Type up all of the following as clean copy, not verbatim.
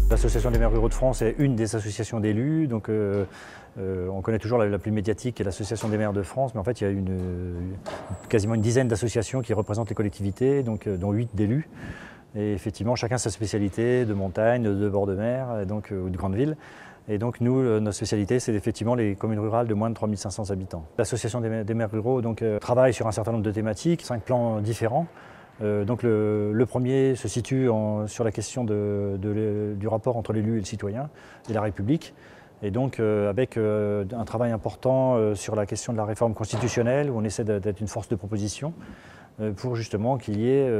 L'Association des maires ruraux de France est une des associations d'élus, donc on connaît toujours la plus médiatique qui est l'Association des maires de France, mais en fait il y a quasiment une dizaine d'associations qui représentent les collectivités, donc, dont 8 d'élus. Et effectivement, chacun sa spécialité de montagne, de bord de mer, ou de grande ville. Et donc nous, notre spécialité, c'est effectivement les communes rurales de moins de 3500 habitants. L'Association des maires ruraux travaille sur un certain nombre de thématiques, 5 plans différents. Le premier se situe sur la question du rapport entre l'élu et le citoyen et la République. Et donc avec un travail important sur la question de la réforme constitutionnelle, où on essaie d'être une force de proposition pour justement qu'il y ait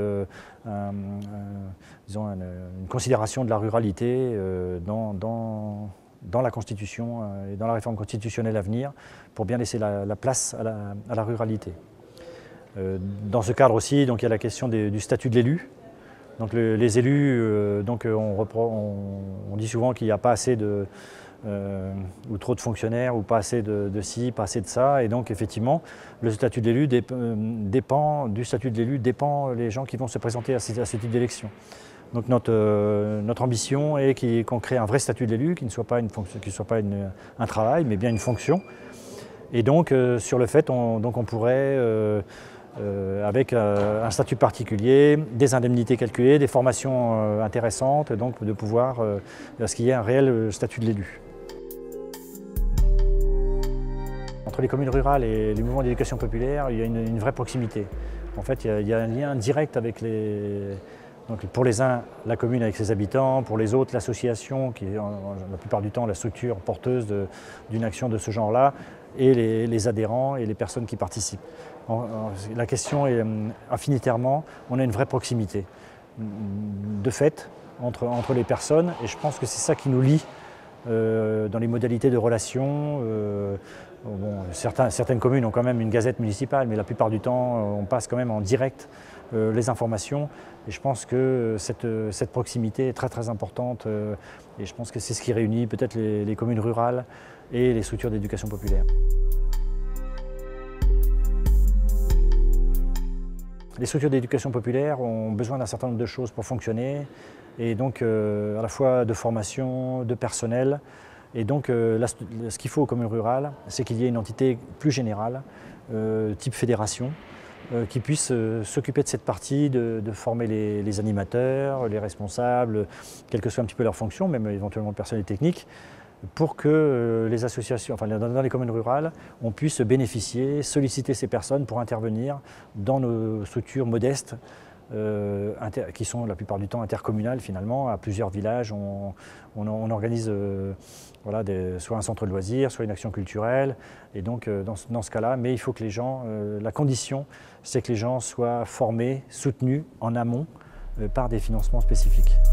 une considération de la ruralité dans la Constitution et dans la réforme constitutionnelle à venir, pour bien laisser la place à la ruralité. Dans ce cadre aussi, il y a la question du statut de l'élu. Donc les élus, on dit souvent qu'il n'y a pas assez ou trop de fonctionnaires, ou pas assez de ci, pas assez de ça. Et donc effectivement, le statut de l'élu dépend les gens qui vont se présenter à ce type d'élection. Donc notre ambition est qu'on crée un vrai statut de l'élu, qui ne soit pas un travail, mais bien une fonction. Et donc sur le fait, on pourrait, avec un statut particulier, des indemnités calculées, des formations intéressantes, donc de pouvoir à ce qu'il y ait un réel statut de l'élu. Entre les communes rurales et les mouvements d'éducation populaire, il y a une vraie proximité. En fait, il y a un lien direct avec donc pour les uns, la commune avec ses habitants, pour les autres, l'association, qui est la plupart du temps la structure porteuse d'une action de ce genre-là, et les adhérents et les personnes qui participent. La question est affinitairement, on a une vraie proximité de fait entre les personnes, et je pense que c'est ça qui nous lie dans les modalités de relation. Certaines communes ont quand même une gazette municipale, mais la plupart du temps, on passe quand même en direct les informations. Et je pense que cette proximité est très très importante, et je pense que c'est ce qui réunit peut-être les communes rurales et les structures d'éducation populaire. Les structures d'éducation populaire ont besoin d'un certain nombre de choses pour fonctionner, et donc à la fois de formation, de personnel. Et donc ce qu'il faut aux communes rurales, c'est qu'il y ait une entité plus générale, type fédération, qui puisse s'occuper de cette partie, de former les animateurs, les responsables, quelle que soit un petit peu leur fonction, même éventuellement le personnel technique, pour que les associations, dans les communes rurales, on puisse bénéficier, solliciter ces personnes pour intervenir dans nos structures modestes, qui sont la plupart du temps intercommunales finalement, à plusieurs villages. On organise soit un centre de loisirs, soit une action culturelle, et donc dans ce cas-là, mais il faut que les gens, la condition, c'est que les gens soient formés, soutenus en amont par des financements spécifiques.